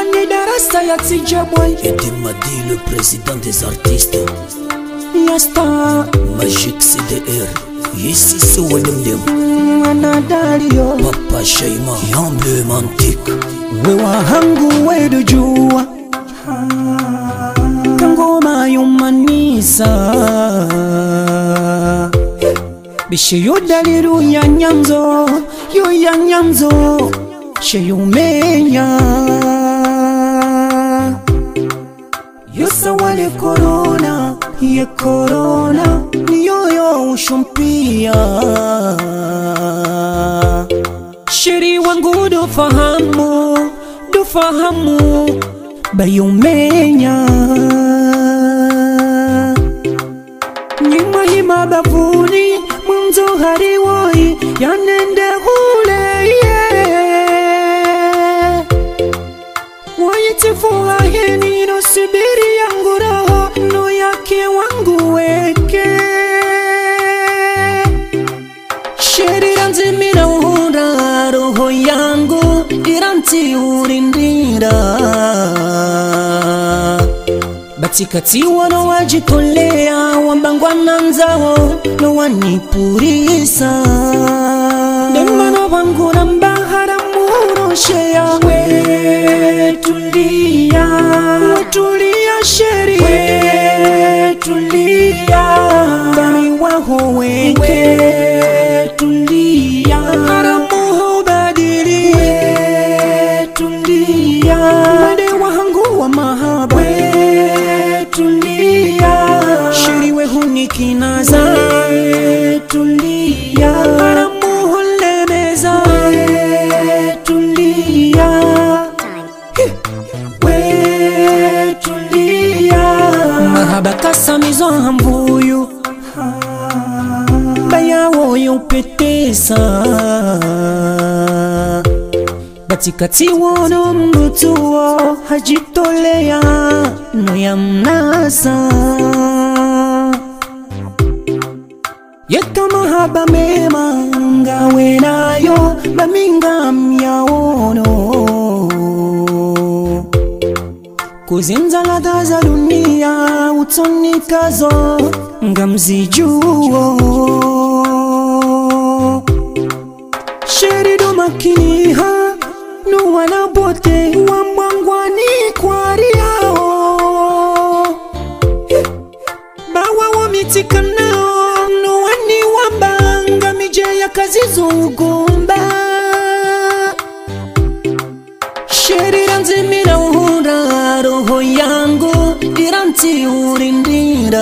ni darasa ya Tijabwa. Eddie Madi, le président des artistes. Yasta Magic CDR. Ici c'est Walemdem. Anadario Papa Shaima emblématique. Wewa hangu wedu jua Kangoma yumanisa Bishe yudaliru ya nyamzo Yu ya nyamzo She yumenya Yusa wale corona Ye corona Niyoyo ushumpia Sheri wangu do fahamu bayumenya Nyima hima bavuni munzo hariwoi yanende hule Wayitifu aheni no sibiri yangu roho no yake wangu weke Sheri ranzimina uhura roho yangu iranti urindira Batikati wano wajitolea wambangwa nanzao no wanipurisa Demano wangu nambahara muroshea Wetulia Sheri Wetulia Bami waho Wetulia Haramuho badili Wetulia Made wahangu wa mahaba Wetulia Sheri wehuni kinaza Wetulia Haramuho lemeza Wetulia Wetulia Mahaba kasamizo hambuyu Bayawo yupetesa Batikati wono mbutuo hajitolea no yamnasa Yeka mahaba mema ngawe nayo baminga myaono Kuzinza ladha za dunia utonikazo ngamzijuo Sheri do makiniha no wanabote wambangwani kwa riao Bawa wamitika nao no wani wambanga mijaya kazi zugumba Sheri ranzimina uhura roho yangu iranti urindira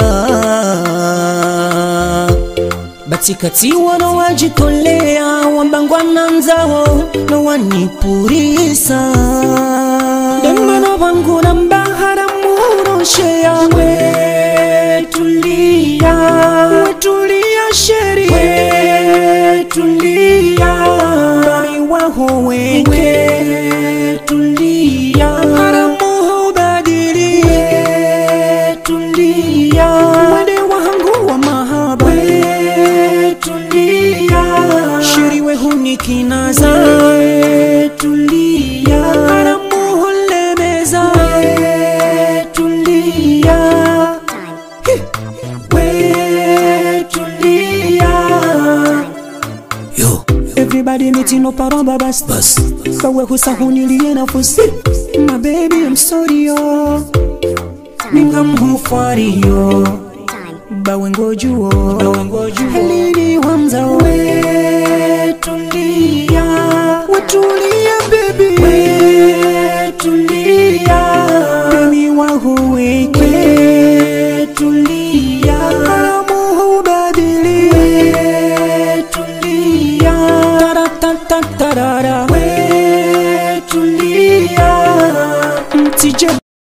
Batikati wano wajitolea wambangwa nanzao no wanipurisa Demano wangu nambahara muroshea Wetulia Sheri Wetulia Bami waho Wetulia Haramuho badili Wetulia Wade wahangu wa mahaba Wetulia Sheri wehuni kinaza Wetulia Haramuho lemeza Wetulia Wetulia Yo Everybody meeting no paramba bas Kawe husahunilie na fusi My baby I'm sorry yo Minga mhufari yo Bawengojuo